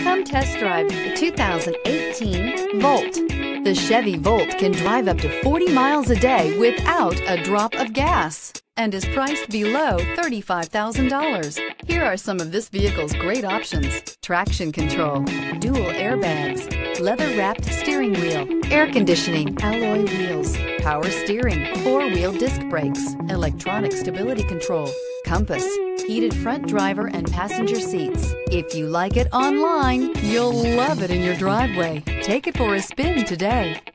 Come test drive the 2018 Volt. The Chevy Volt can drive up to 40 miles a day without a drop of gas and is priced below $35,000. Here are some of this vehicle's great options: traction control, dual airbags, leather-wrapped steering wheel, air conditioning, alloy wheels, power steering, four-wheel disc brakes, electronic stability control, compass, heated front driver and passenger seats. If you like it online, you'll love it in your driveway. Take it for a spin today.